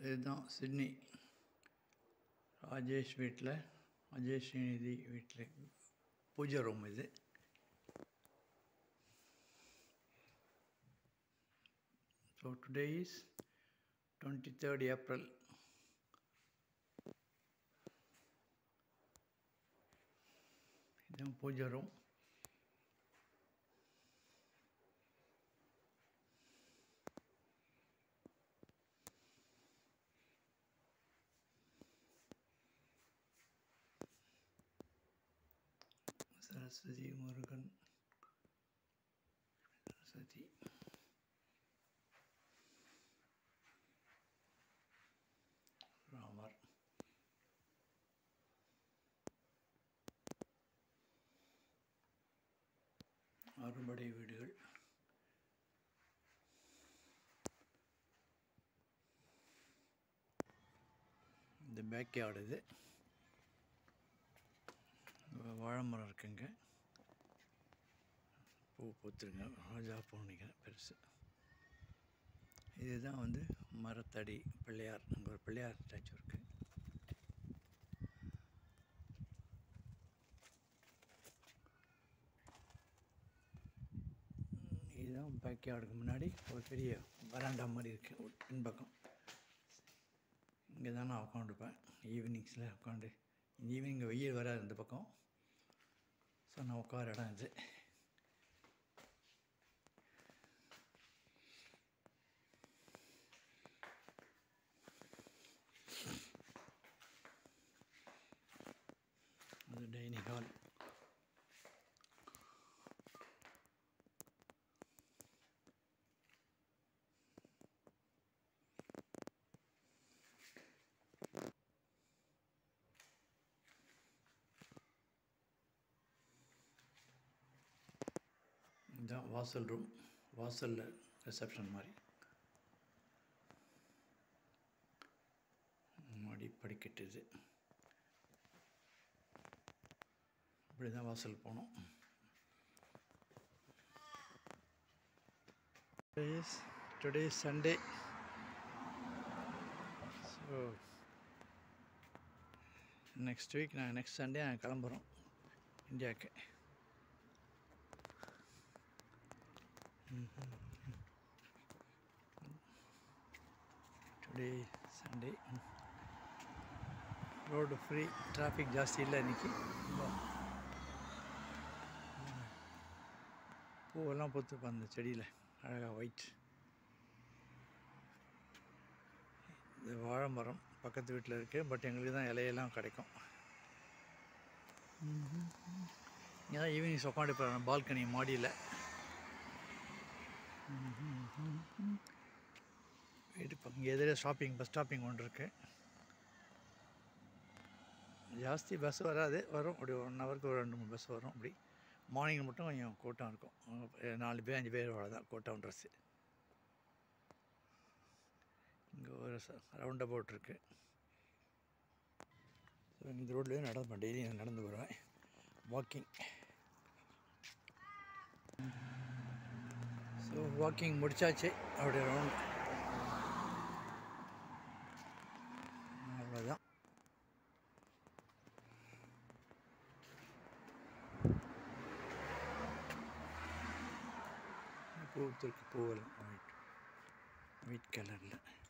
இதுதான் சிட்னி ராஜேஷ் வீட்டில், அஜய் ஸ்ரீநிதி வீட்டில் பூஜை ரூம் இது. So today is 23rd April. இதுதான் பூஜை ரூம். சரஸ்வதி, முருகன், சரஸ்வதி, ராமர், அறுபடை வீடுகள், இந்த பேக்யார்டு. இது வாழை மரம் இருக்குங்க, பூ பூத்துருங்க, ரோஜா பூ நினைக்கிறேன் பெருசு. இதுதான் வந்து மரத்தடி பிள்ளையார். அங்கே ஒரு பிள்ளையார் ஸ்டாச்சு இருக்குது. இதுதான் பேக்யார்டுக்கு முன்னாடி ஒரு பெரிய வராண்டா மாதிரி இருக்குது பின்பக்கம். இங்கே தான் நான் உட்காந்துப்பேன் ஈவினிங்ஸில் உட்காந்து. ஈவினிங் வெயில் வராது இந்த பக்கம். ஸோ நான் உட்கார இடம் இது. அது டைனிங் ஹால். இதுதான் வாசல் ரூம். வாசலில் ரிசப்ஷன் மாதிரி. மாடி படிக்கட்டு இது. இப்படி தான் வாசல் போனோம். Today is Sunday. So next Sunday நாங்கள் கிளம்புறோம் இந்தியாவுக்கு. Today Sunday. Road free, traffic ஜாஸ்தி இல்லை இன்றைக்கி. பூவெல்லாம் பூத்துப்பா அந்த செடியில் அழகாக ஒயிட். இது வாழை மரம் பக்கத்து வீட்டில் இருக்குது. பட் எங்களுக்கு தான் இலையெல்லாம் கிடைக்கும். இங்கே தான் ஈவினிங்ஸ் உட்காந்து போகிறேன் பால்கனி மாடியில். வீட்டு பக்கம் இங்கே எதிரே பஸ் ஸ்டாப்பிங் ஒன்று இருக்குது. ஜாஸ்தி பஸ் வராது, வரும் அப்படி 1 ஹவருக்கு ஒரு 2-3 பஸ் வரும். அப்படி மார்னிங் மட்டும் கொஞ்சம் கூட்டம் இருக்கும். 4 பேர் 5 பேர் அவ்வளோதான் கூட்டம். ட்ரெஸ்ஸு இங்கே ஒரு ரவுண்ட் அபவுட் இருக்குது. ஸோ இந்த ரோட்லேயே நடப்பேன், டெய்லி நடந்து வருவேன் வாக்கிங். ஸோ வாக்கிங் முடிச்சாச்சு. அப்படியே ரவுண்ட் அவ்வளோதான். பூத்திருக்கு பூவெல்லாம் ஒயிட் கலரில்.